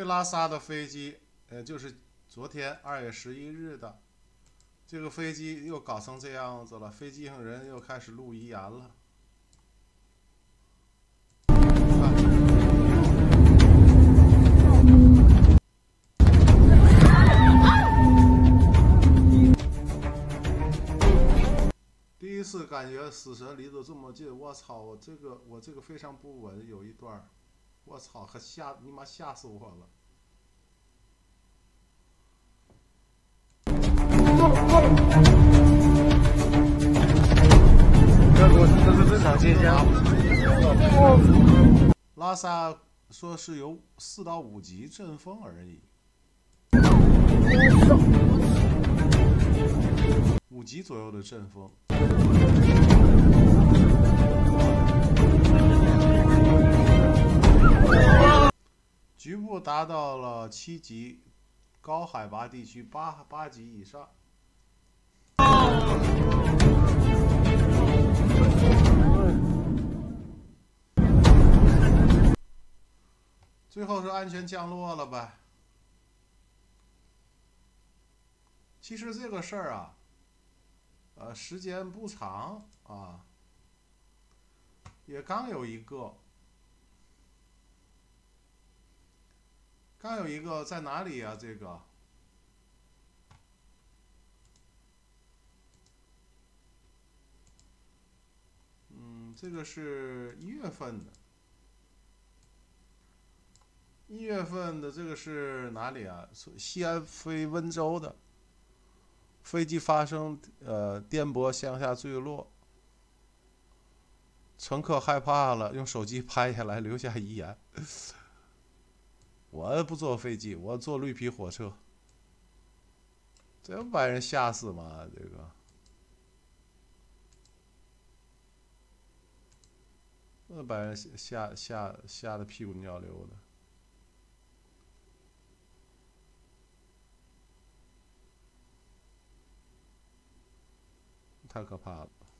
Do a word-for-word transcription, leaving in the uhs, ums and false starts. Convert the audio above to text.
拉萨的飞机，呃，就是昨天二月十一日的，这个飞机又搞成这样子了，飞机上人又开始录遗言了。第一次感觉死神离得这么近，我操！我这个我这个非常不稳，有一段，我操，可吓你妈吓死我了！ 这我这是正常现象。 拉萨说是有四到五级阵风而已，五级左右的阵风。局部达到了七级，高海拔地区八八级以上。最后是安全降落了呗。其实这个事儿啊，呃，时间不长啊，也刚有一个，刚有一个在哪里啊？这个，嗯，这个是一月份的。一月份的这个是哪里啊？西安飞温州的飞机发生呃颠簸向下坠落，乘客害怕了，用手机拍下来留下遗言。我不坐飞机，我坐绿皮火车，这不把人吓死吗？这个，这把人吓吓吓得屁滚尿流的。太可怕了。